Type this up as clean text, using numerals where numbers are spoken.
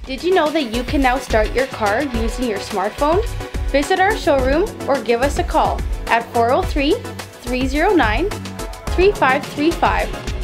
Did you know that you can now start your car using your smartphone? Visit our showroom or give us a call at 403-309-3535